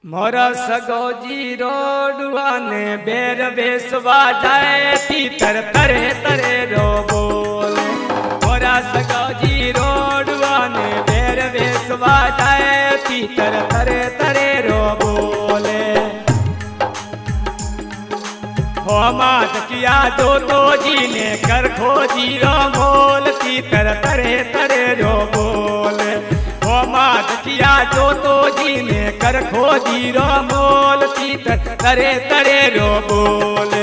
मोरा सगो जीरो डुआने बेर बेसवा जाए तीतर तरे तरे रो बोले। मोरा सगो जीरो डुआने बेर बेसवा जाए तीतर तरे तरे रो बोले। हो मात किया तो जी ने कर खो जीरो मोल तीतर तरे तरे रो बोले। हो मात किया तो जी ने कर खो जीरो मोल तीतर तरे तरे रो बोले।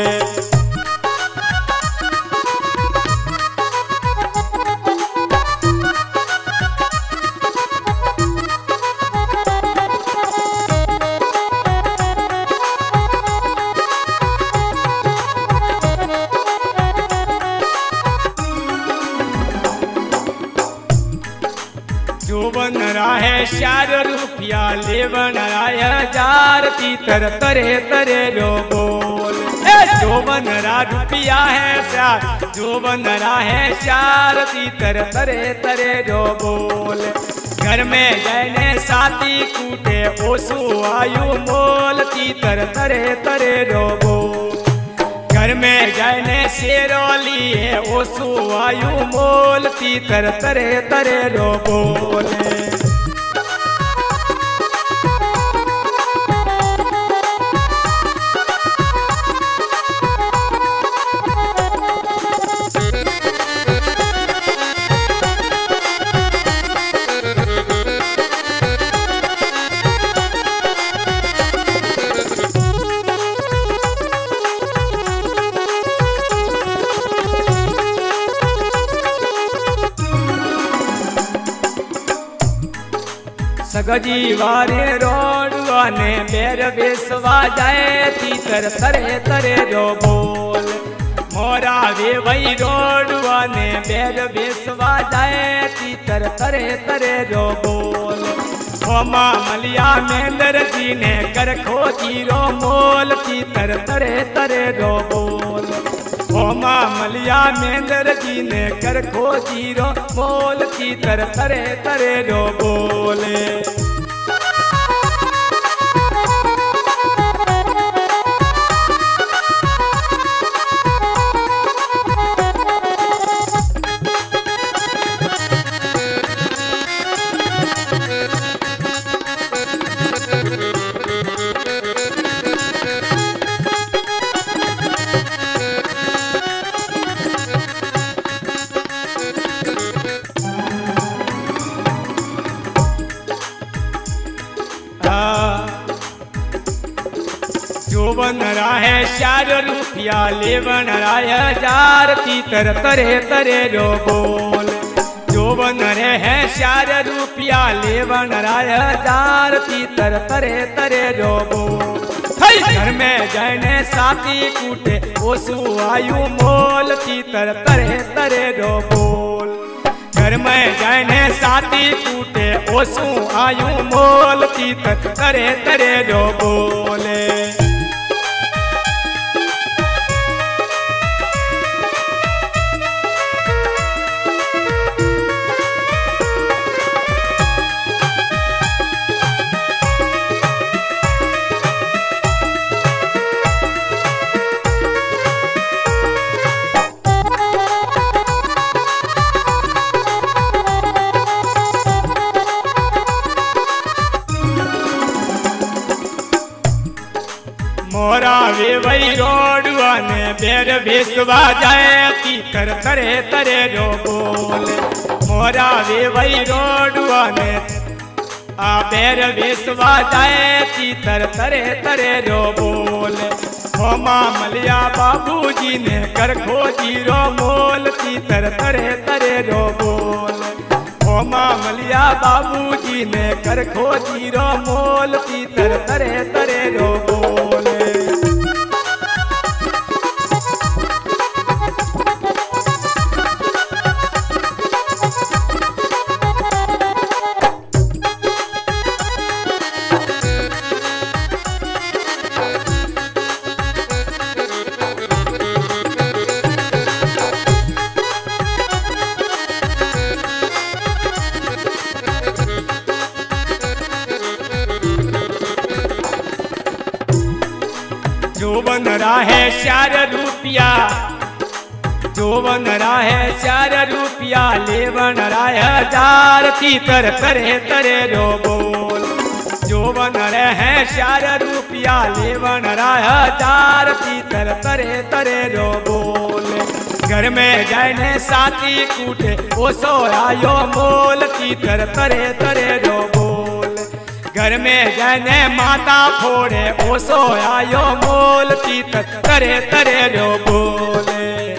जो बन रहा है 4 रुपया ले बन रहा है 1000 तीतर तरे तरे रो बोल। जो बन रहा रुपया है 4 जो बन रहा है 4 तीतर तरे तरे रो बोल। घर में जैने साथी कूटे ओसु आयु मोल तीतर तरे तरे रो बोल। घर में जैने शेरोली ओसु आयु मोल तीतर तरे तरे रो बोले। सगजी वारे रोडवाने बेर बेसवा जाए तीतर तरे तरे रो बोल। मोरा वे वही रोडवाने बेर बेसवा जाए तीतर तरे तरे रो बोल। होमा मलिया मेंदर जी ने कर खो जीरो मोल तीतर तरे तरे रो बोल। होमा मलिया मेंदर जी ने कर खो जीरो मोल तीतर तरे तरे रो बोले। जो बन रहा है 4 रुपया ले बन रहा है 1000 तीतर तरे तरे रो बोल। जो बन रहे हैं 4 रुपया ले बन रहा है 1000 तीतर तरे तरे रो बोल। घर में जैने साथी कूटे ओसु आयु मोल तीतर तरे तरे रो बोल। घर में जैने साथी कूटे ओसु आयु मोल तीतर तरे तरे रो बोले। मोरा वे वही रोडवाने बेर बेसवा जाए तीतर तरे तरे रो बोल। मोरा वे वही रोडवाने बेर बेसवा जाए तीतर तरे तरे रो बोल। होमा मलिया बाबूजी ने कर खो जीरो मोल तीतर तरे तरे रो बोल। होमा मलिया बाबूजी ने कर खो जीरो मोल तीतर तरे तरे रो बोले। जोवन राहे 4 रुपया, जोवन राहे 4 रुपया, लेवन राहे 1000, तीतर तरे तरे रो बोल। जोवन रहे 4 रुपया, लेवन राहे 1000, तीतर तरे तरे रो बोल। घर में जाने साथी कूटे, ओसो आयो मोल, तीतर तरे तरे रो बोल। घर में जाने माता फोड़े, ओसो आयो मोल, तीतर तरे तरे रो बोले।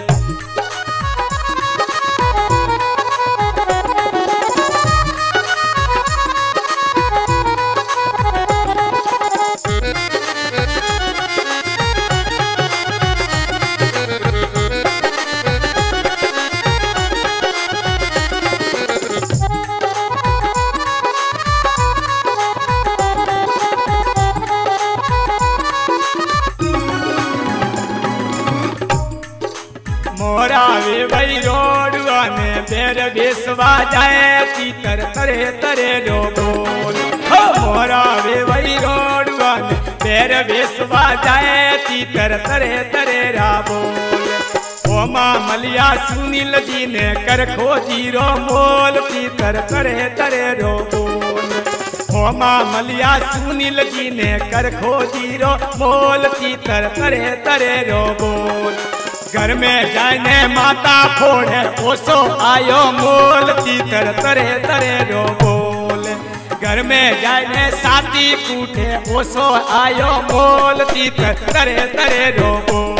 मोरा वे वही रोडवा ने बेर बेसवा जाए, तीतर तरे तरे रो बोल। हो मोरा वे वही रोडवा ने बेर बेसवा जाए, तीतर तरे तरे रा बोल। ओमा मलिया सुनील जी ने कर खोजी रो मोल, तीतर तरे तरे रो बोल। ओमा मलिया सुनील जी ने कर खोजी रो मोल, तीतर तरे तरे रो बोल। घर में जाने माता फोड़े, ओसो आयो मोल, तीतर तरे तरे रो बोल। घर में जाने साथी कूटे, ओसो आयो मोल, तीतर तरे तरे रो बोल।